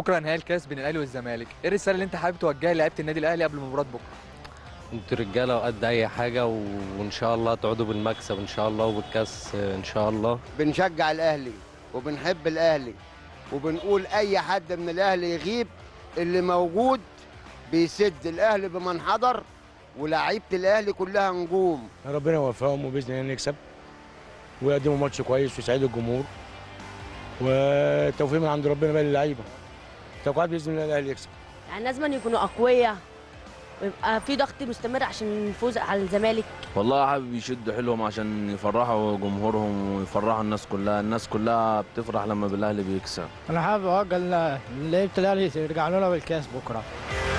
بكره نهائي الكاس بين الاهلي والزمالك، ايه الرساله اللي انت حابب توجهها لعيبه النادي الاهلي قبل مباراه بكره؟ انتوا رجاله وقد اي حاجه وان شاء الله تعودوا بالمكسب ان شاء الله وبالكاس ان شاء الله. بنشجع الاهلي وبنحب الاهلي وبنقول اي حد من الاهلي يغيب، اللي موجود بيسد الاهلي بمن حضر، ولاعيبه الاهلي كلها نجوم. ربنا يوفقهم وباذن الله نكسب ويقدموا ماتش كويس ويسعدوا الجمهور، والتوفيق من عند ربنا بقى للعيبه. توقعات باذن الله الاهلي يكسب. يعني لازم يكونوا اقوياء ويبقى في ضغط مستمر عشان نفوز على الزمالك. والله حابب يشدوا حيلهم عشان يفرحوا جمهورهم ويفرحوا الناس كلها بتفرح لما بالاهلي بيكسب. انا حابب اوجه لعيبه الاهلي يرجعوا لنا بالكاس بكره.